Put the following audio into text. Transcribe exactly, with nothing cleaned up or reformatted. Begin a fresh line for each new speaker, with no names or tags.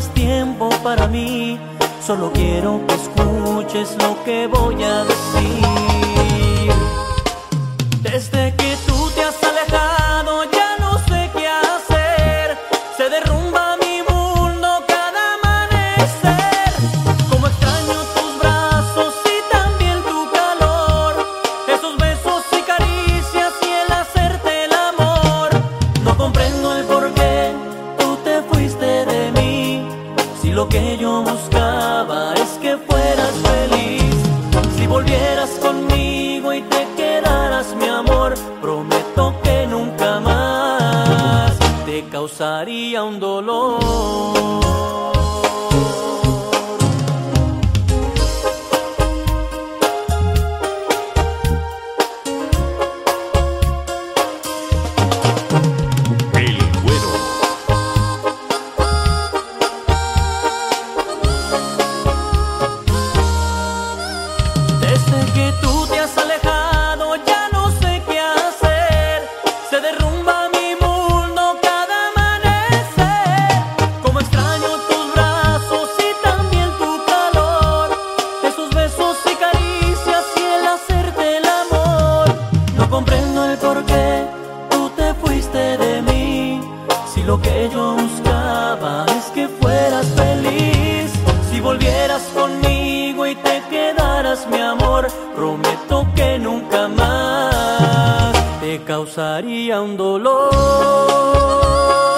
más tiempo para mí. Solo quiero que escuches lo que voy a decir. Desde que tú te has alejado ya no sé qué hacer. Se derrumba mi mundo cada amanecer. Como extraño tus brazos y también tu calor, esos besos y caricias y el hacerte el amor. No comprendo el por qué tú te fuiste de mí, si lo que yo buscaba es que fueras feliz. Si volvieras conmigo y te quedaras, mi amor, prometo que nunca más te causaría un dolor. Desde que tú te has alejado ya no sé qué hacer. Se derrumba mi mundo cada amanecer. Como extraño tus brazos y también tu calor, esos besos y caricias y el hacerte el amor. No comprendo el por qué tú te fuiste de mí, si lo que yo buscaba es que fueras feliz. Si volvieras conmigo y te quedaras, mi amor, prometo que nunca más te causaría un dolor.